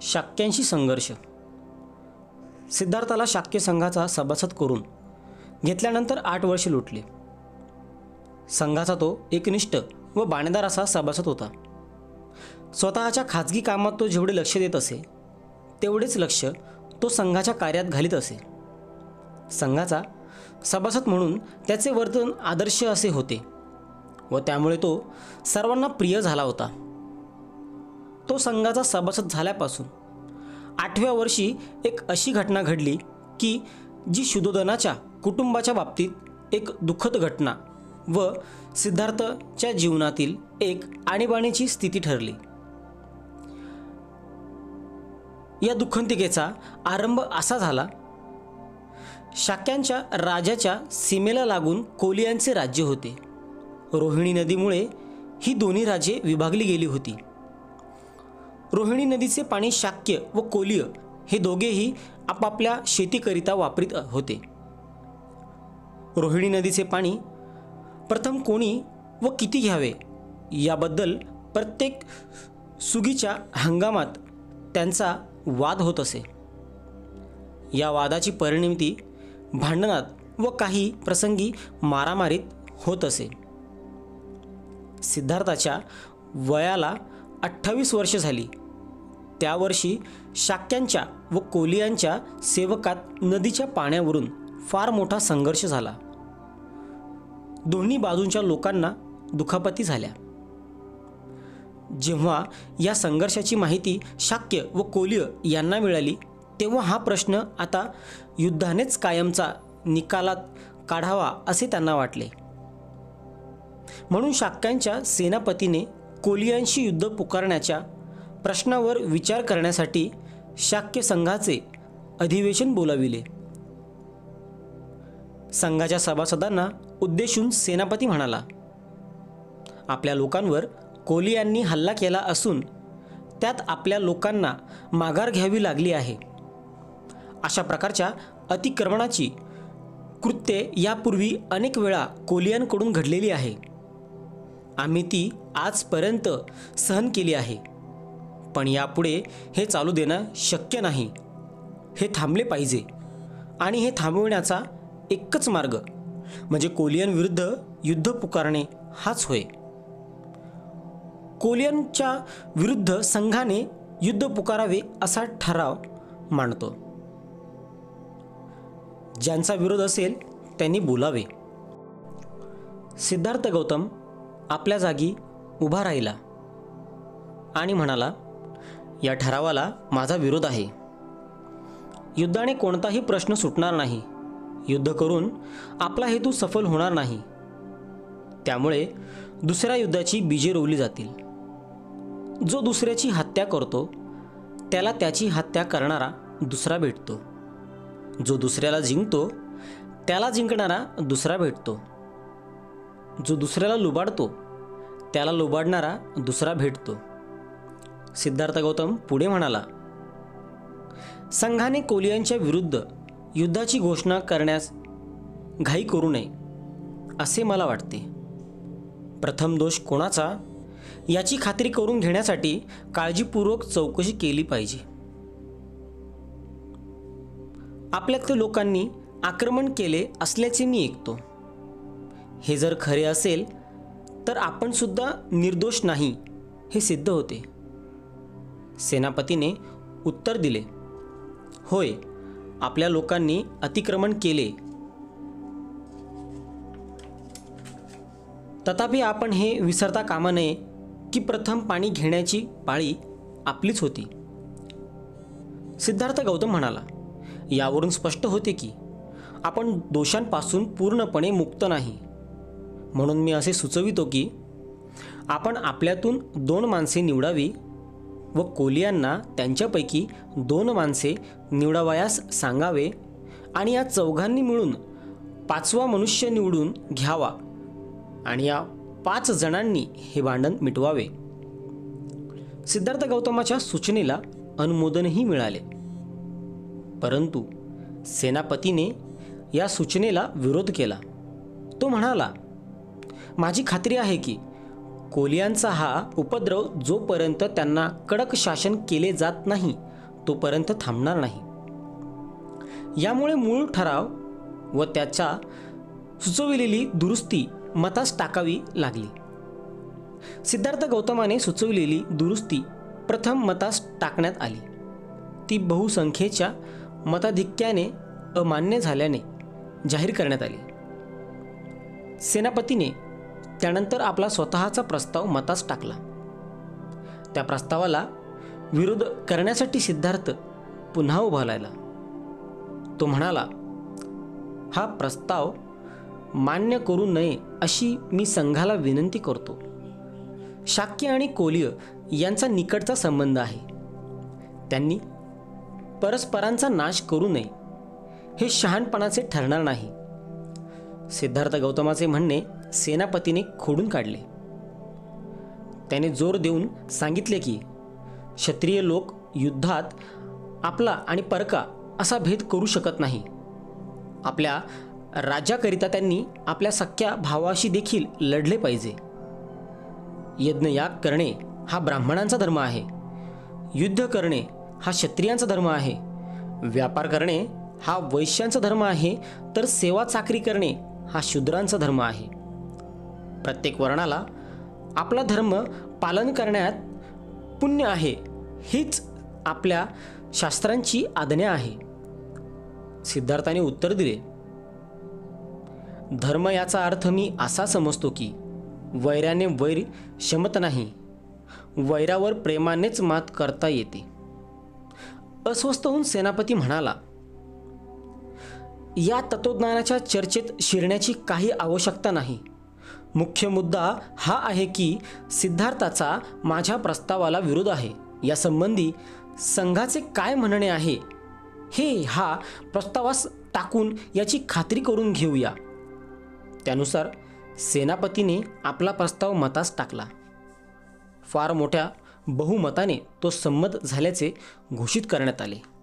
शाक्यांशी संघर्ष. सिद्धार्थाला शाक्य संघाचा सभासद करून घेतल्यानंतर 8 वर्षे लुटले. संघाचा तो एकनिष्ठ व बाणेदार असा सभासद होता. स्वतःच्या खाजगी कामात तो जेवढे लक्ष देत असे तेवढेच लक्ष तो संघाच्या कार्यात घालीत असे. संघाचा सभासद म्हणून त्याचे वर्तन आदर्श असे होते व त्यामुळे तो सर्वांना प्रिय झाला होता. तो संघाचा सभासद झाल्यापासून 8व्या वर्षी एक अशी घटना घडली की जी शुद्धोधनाच्या कुटुंबाच्या बाबतीत एक दुःखद घटना व सिद्धार्थच्या जीवनातील एक आणीबाणीची स्थिती ठरली. या दुःखंतिकेचा आरंभ असा झाला. शाक्यांच्या राजाच्या सीमेला लागून कोलियांचे राज्य होते. रोहिणी नदीमुळे ही दोन्ही राज्ये विभागली गेली होती. रोहिणी नदीचे पाणी शाक्य व कोलीय हे दोघेही आपापल्या शेतीकरिता वापरीत होते. रोहिणी नदीचे पाणी प्रथम कोणी व किती घ्यावे याबद्दल प्रत्येक सुगीच्या हंगामात त्यांचा वाद होत असे. या वादाची परिणिती भांडणात व काही प्रसंगी मारामारीत होत असे. सिद्धार्थाच्या वयाला 28 वर्षे झाली. त्या वर्षी शाक्यांच्या व कोलियांच्या सेवकात नदीच्या पाण्यावरून फार मोठा संघर्ष झाला. दोन्ही बाजूंच्या लोकांना दुखापती झाल्या. जेव्हा या संघर्षाची माहिती शाक्य व कोलिय यांना मिळाली तेव्हा हा प्रश्न आता युद्धानेच कायमचा निकालात काढावा असे त्यांना वाटले. म्हणून शाक्यांच्या सेनापतीने कोलियांशी युद्ध पुकारण्याच्या प्रश्नावर विचार करण्यासाठी शाक्य संघाचे अधिवेशन बोलाविले. संघाच्या सभासदांना उद्देशून सेनापती म्हणाला, आपल्या लोकांवर कोलियांनी हल्ला केला असून त्यात आपल्या लोकांना माघार घ्यावी लागली आहे. अशा प्रकारच्या अतिक्रमणाची कृत्ये यापूर्वी अनेक वेळा कोलियांकडून घडलेली आहे. आम्ही ती आजपर्यंत सहन केली आहे, पण यापुढे हे चालू देणं शक्य नाही. हे थांबले पाहिजे आणि हे थांबविण्याचा एकच मार्ग म्हणजे कोलियांविरुद्ध युद्ध पुकारणे हाच होय. कोलियांच्या विरुद्ध संघाने युद्ध पुकारावे असा ठराव मांडतो. ज्यांचा विरोध असेल त्यांनी बोलावे. सिद्धार्थ गौतम आपल्या जागी उभा राहिला आणि म्हणाला, या ठरावाला माझा विरोध आहे. युद्धाने कोणताही प्रश्न सुटणार नाही. युद्ध करून आपला हेतू सफल होणार नाही. त्यामुळे दुसऱ्या युद्धाची बीजे रोवली जातील. जो दुसऱ्याची हत्या करतो त्याला त्याची हत्या करणारा दुसरा भेटतो. जो दुसऱ्याला जिंकतो त्याला जिंकणारा दुसरा भेटतो. जो दुसऱ्याला लुबाडतो त्याला लुबाडणारा दुसरा भेटतो. सिद्धार्थ गौतम पुढे म्हणाला, संघाने कोलियांच्या विरुद्ध युद्धाची घोषणा करण्यास घाई करू नये असे मला वाटते. प्रथम दोष कोणाचा याची खात्री करून घेण्यासाठी काळजीपूर्वक चौकशी केली पाहिजे. आपल्यातल्या लोकांनी आक्रमण केले असल्याचे मी ऐकतो. हे जर खरे असेल तर आपण सुद्धा निर्दोष नाही हे सिद्ध होते. सेनापतीने उत्तर दिले, होय, आपल्या लोकांनी अतिक्रमण केले. तथापि आपण हे विसरता कामा नये की प्रथम पाणी घेण्याची पाळी आपलीच होती. सिद्धार्थ गौतम म्हणाला, यावरून स्पष्ट होते की आपण दोषांपासून पूर्णपणे मुक्त नाही. म्हणून मी असे सुचवितो की आपण आपल्यातून 2 माणसे निवडावी व कोलियांना त्यांच्यापैकी 2 माणसे निवडावयास सांगावे आणि या 4घांनी मिळून 5वा मनुष्य निवडून घ्यावा आणि या 5 जणांनी हे भांडण मिटवावे. सिद्धार्थ गौतमाच्या सूचनेला अनुमोदनही मिळाले. परंतु सेनापतीने या सूचनेला विरोध केला. तो म्हणाला, माझी खात्री आहे की कोलियांचा हा उपद्रव जोपर्यंत त्यांना कडक शासन केले जात नाही तोपर्यंत थांबणार नाही। यामुळे मूळ ठराव व त्याच्या सुचविलेली दुरुस्ती मतास टाकावी लागली। सिद्धार्थ गौतमाने सुचविलेली दुरुस्ती प्रथम मतास टाकण्यात आली। ती बहुसंख्येच्या मताधिक्याने अमान्य झाल्याने जाहीर करण्यात आली। सेनापतीने त्यानंतर आपला स्वतःचा प्रस्ताव मतास टाकला। त्या प्रस्तावाला विरोध करण्यासाठी सिद्धार्थ पुन्हा उभा राहिला। तो म्हणाला, हा प्रस्ताव मान्य करू नये अशी मी संघाला विनंती करतो। शाक्य आणि कोलीय यांचा निकटचा संबंध आहे। त्यांनी परस्परांचा नाश करू नये हे शहाणपणाचे ठरणार नाही। सिद्धार्थ गौतमाचे म्हणणे सेनापतीने खोडून काढले। त्याने जोर देऊन सांगितले की क्षत्रिय लोक युद्धात आपला आणि परका असा भेद करू शकत नाही। आपल्या राज्याकरिता त्यांनी आपल्या सख्या भावाशी देखील लढले पाहिजे। यज्ञयाग करणे हा ब्राह्मणांचा धर्म आहे। युद्ध करणे हा क्षत्रियांचा धर्म आहे। व्यापार करणे हा वैश्यांचा धर्म आहे, तर सेवा चाकरी करणे हा शूद्रांचा धर्म आहे। प्रत्येक वर्णाला आपला धर्म पालन करण्यात पुण्य आहे, हीच आपल्या शास्त्रांची आज्ञा आहे। सिद्धार्थाने उत्तर दिले, धर्म याचा अर्थ मी असा समजतो की वैराने वैर शमत नाही, वैरावर प्रेमानेच मात करता येते। अस्वस्थ होऊन सेनापती म्हणाला, या तत्वज्ञानाच्या चर्चेत शिरण्याची काही आवश्यकता नाही। मुख्य मुद्दा हा आहे की सिद्धार्थाचा माझ्या प्रस्तावाला विरोध आहे। या संबंधी संघाचे काय म्हणणे आहे हे हा प्रस्तावास टाकून याची खात्री करून घेऊया। त्यानुसार सेनापतीने आपला प्रस्ताव मतास टाकला। फार मोठ्या बहुमताने तो संमत झाल्याचे घोषित करण्यात आले।